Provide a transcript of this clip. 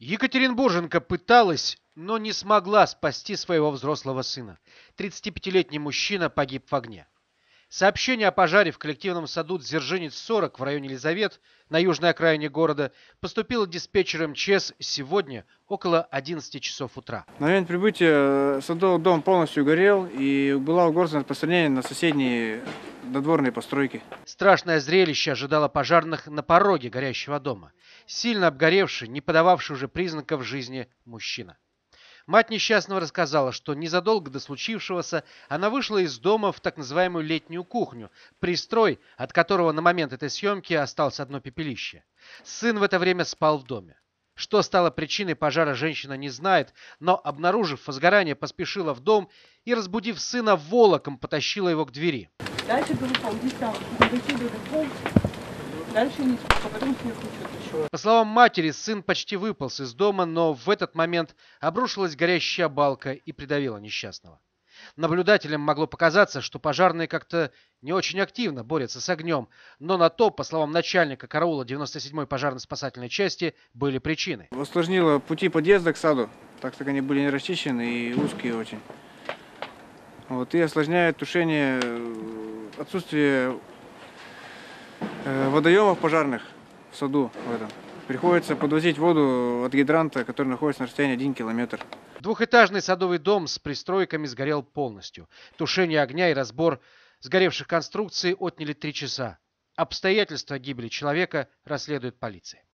Екатеринбурженка пыталась, но не смогла спасти своего взрослого сына. 35-летний мужчина погиб в огне. Сообщение о пожаре в коллективном саду Дзержинец-40 в районе Елизавет на южной окраине города поступило диспетчером МЧС сегодня около 11 часов утра. На момент прибытия садовый дом полностью горел и была угроза распространения на соседние надворные постройки. Страшное зрелище ожидало пожарных на пороге горящего дома. Сильно обгоревший, не подававший уже признаков жизни мужчина. Мать несчастного рассказала, что незадолго до случившегося она вышла из дома в так называемую летнюю кухню, пристрой, от которого на момент этой съемки осталось одно пепелище. Сын в это время спал в доме. Что стало причиной пожара, женщина не знает, но, обнаружив возгорание, поспешила в дом и, разбудив сына, волоком потащила его к двери. Дальше было полдня, дальше не спал, потом снег еще. По словам матери, сын почти выполз из дома, но в этот момент обрушилась горящая балка и придавила несчастного. Наблюдателям могло показаться, что пожарные как-то не очень активно борются с огнем, но на то, по словам начальника караула 97-й пожарно-спасательной части, были причины. Усложнило пути подъезда к саду, так как они были не расчищены и узкие очень. И осложняет тушение отсутствие водоемов пожарных в саду в этом. Приходится подвозить воду от гидранта, который находится на расстоянии 1 километр. Двухэтажный садовый дом с пристройками сгорел полностью. Тушение огня и разбор сгоревших конструкций отняли 3 часа. Обстоятельства гибели человека расследует полиция.